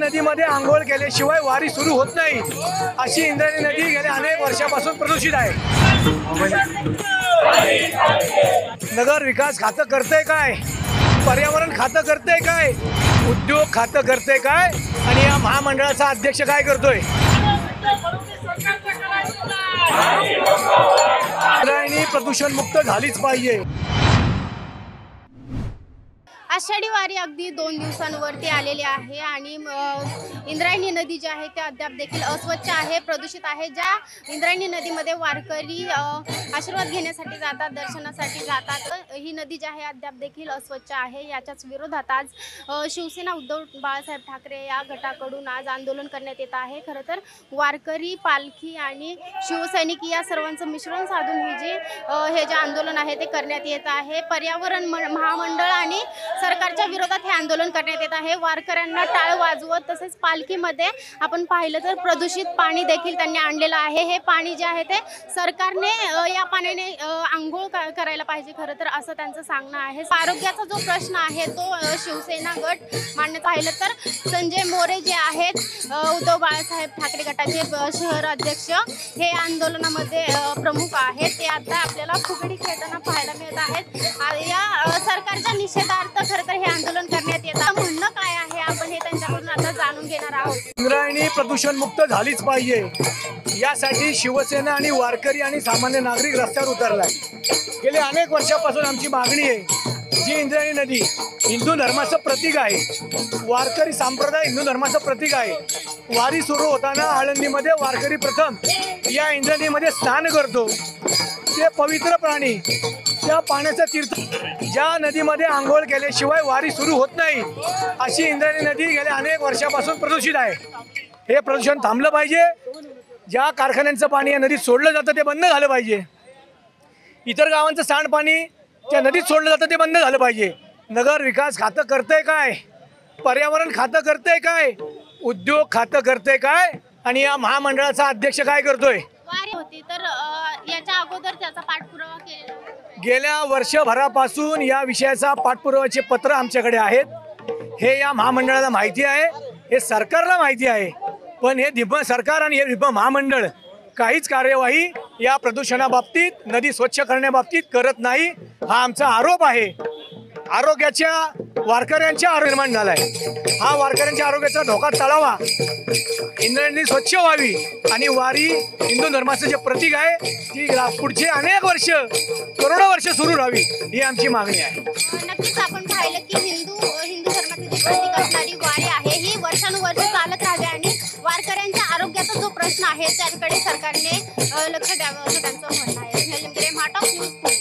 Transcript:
नदीमध्ये आंघोळ केल्याशिवाय वारी सुरू होत नाही अशी इंद्रायणी नदी गेल्या अनेक वर्षापासून प्रदूषित आहे। नगर विकास खातं करते काय, पर्यावरण खातं करते काय, उद्योग खातं करते काय आणि या महामंडळाचा अध्यक्ष काय करतोय? इंद्रायणी प्रदूषण मुक्त झालीच पाहिजे। आषाढी वारी अगदी 2 दिवसांवरती आलेली आहे आणि इंद्रायणी नदी जी आहे ते अद्याप देखील अस्वच्छ आहे, प्रदूषित आहे। ज्या इंद्रायणी नदीमध्ये वारकरी आशीर्वाद घेण्यासाठी जातात, दर्शनासाठी जातात, ही नदी जी आहे अद्याप देखील अस्वच्छ आहे। याच्याच विरोधात आज शिवसेना उद्धव बाळासाहेब ठाकरे या गटाकडून आज आंदोलन करण्यात येत आहे। खरं तर वारकरी, पालखी आणि शिवसैनिक या सर्वांचं मिश्रण साधून हे जे आंदोलन आहे ते करण्यात येत आहे। पर्यावरण महामंडळ आणि सरकारच्या विरोधात हे आंदोलन करण्यात येत आहे। वारकऱ्यांना टाळ वाजवत तसेच पालखीमध्ये आपण पाहिलं तर प्रदूषित पाणी देखील त्यांनी आणलेलं आहे। हे पाणी जे आहे ते सरकारने या पाण्याने आंघोळ करायला पाहिजे खरं तर, असं त्यांचं सांगणं आहे। आरोग्याचा जो प्रश्न आहे तो शिवसेना गट मांडण्यात पाहिलं तर संजय मोरे जे आहेत उद्धव बाळासाहेब ठाकरे गटाचे शहर अध्यक्ष हे आंदोलनामध्ये प्रमुख आहेत। ते आता आपल्याला फुगडी खेळताना पाहायला मिळत आहेत। या सरकारच्या निषेधार्थ खरं तर हे आंदोलन करण्यात येतं। म्हणणं काय आहे आपण हे त्यांच्याकडून आता जाणून घेणार आहोत। इंद्रायणी प्रदूषण मुक्त झालीच पाहिजे यासाठी शिवसेना आणि वारकरी आणि सामान्य नागरिक रस्त्यावर उतरलाय। गेले अनेक वर्षापासून आमची मागणी आहे, जी इंद्रायणी नदी हिंदू धर्माचं प्रतीक आहे, वारकरी संप्रदाय हिंदू धर्माचं प्रतीक आहे। वारी सुरू होताना आळंदीमध्ये वारकरी प्रथम या इंद्रायणीमध्ये स्नान करतो। ते पवित्र प्राणी त्या पाण्याचा तीर्थ, ज्या नदीमध्ये आंघोळ केल्याशिवाय वारी सुरू होत नाही अशी इंद्रायणी नदी गेल्या अनेक वर्षापासून प्रदूषित आहे। हे प्रदूषण थांबलं पाहिजे। ज्या कारखान्यांचं पाणी या नदीत सोडलं जातं ते बंद झालं पाहिजे। इतर गावांचं सांडपाणी त्या नदीत सोडलं जातं ते बंद झालं पाहिजे। नगर विकास खातं करतंय काय, पर्यावरण खातं करतंय काय, उद्योग खातं करतंय काय आणि या महामंडळाचा अध्यक्ष काय करतोय? वारी होती तर याच्या अगोदर त्याचा पाठपुरावा केलेला होता। गेल्या वर्षभरापासून या विषयाचा पाठपुराव्याचे पत्र आमच्याकडे आहेत। हे या महामंडळाला माहिती आहे, हे सरकारला माहिती आहे, पण हे दिव्य सरकार आणि हे दिव्य महामंडळ काहीच कार्यवाही या प्रदूषणाबाबतीत, नदी स्वच्छ करण्याबाबतीत करत नाही। हा आमचा आरोप आहे। आरोग्याच्या वारकऱ्यांच्या आरोग्य निर्माण झालाय। हा वारकऱ्यांच्या आरोग्याचा धोका टळावा, इंद्रायणी स्वच्छ व्हावी आणि वारी हिंदू धर्माचं जे प्रतीक आहे ती पुढचे अनेक वर्ष, करोडो वर्ष सुरू राहावी ही आमची मागणी आहे। नक्कीच आपण पाहिलं की हिंदू धर्माचे जे प्रतीक असणारी वारी आहे ही वर्षानुवर्ष चालत राहावी आणि वारकऱ्यांच्या आरोग्याचा जो प्रश्न आहे त्याकडे सरकारने लक्ष द्यावं असं त्यांचं म्हणणं आहे।